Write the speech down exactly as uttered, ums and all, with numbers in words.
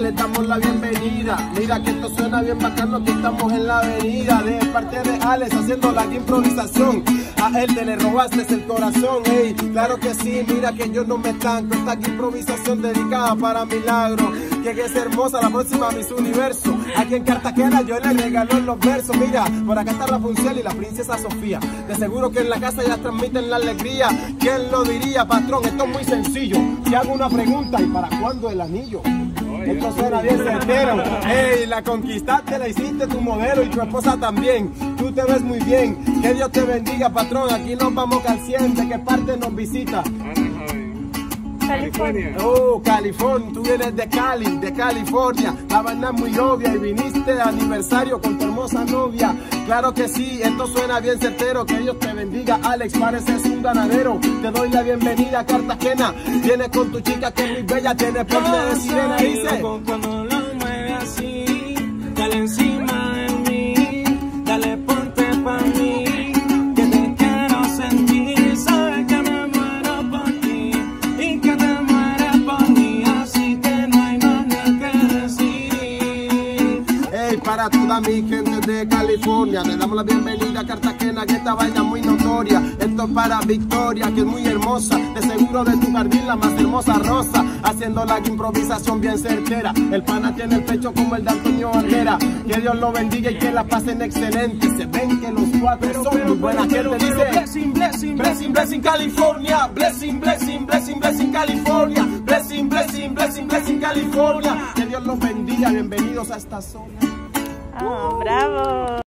les damos la bienvenida. Mira que esto suena bien bacano, que estamos en la avenida. De parte de Alex haciendo la improvisación. A él te le robaste el corazón, ey, claro que sí, mira que yo no me estanco. Esta improvisación dedicada para Milagro, que es hermosa, la próxima Miss Universo. Aquí en Cartagena yo le regalo los versos. Mira, por acá está Rapunzel y la princesa Sofía. De seguro que en la casa ya transmiten la alegría. ¿Quién lo diría, patrón? Esto es muy sencillo. Te hago una pregunta, ¿y para cuándo el anillo? Esto suena bien certero. Ey, la conquistaste, la hiciste tu modelo y tu esposa también. Tú te ves muy bien. Que Dios te bendiga, patrón. Aquí nos vamos al cien. ¿De qué parte nos visita? California. Oh, California. Tú vienes de Cali, de California. La vaina es muy obvia y viniste de aniversario con tu hermosa novia. Claro que sí, esto suena bien certero. Que Dios te bendiga, Alex, pareces un ganadero. Te doy la bienvenida a Cartagena. Vienes con tu chica que es muy bella, tiene porte de sirena. Dice cuando lo mueve así, dale encima de mí, dale ponte pa' mí, que te quiero sentir, sabes que me muero por ti, y que te mueres por mí, así que no hay más nada que decir. Ey, para toda mi gente de California, le damos la bienvenida a Cartagena, que esta vaina es muy notoria. Esto es para Victoria, que es muy hermosa, de seguro de tu jardín la más hermosa rosa, haciendo la improvisación bien certera. El pana tiene el pecho como el de Antonio Bandera. Que Dios lo bendiga y que la pasen excelente. Se ven que los cuatro son pero, muy buena pero, gente. pero, Dice blessing, blessing, blessing, blessing, California. Blessing, blessing, blessing, blessing, California. Blessing, blessing, blessing, blessing, California. que Dios los bendiga, bienvenidos a esta zona. Ah, bravo.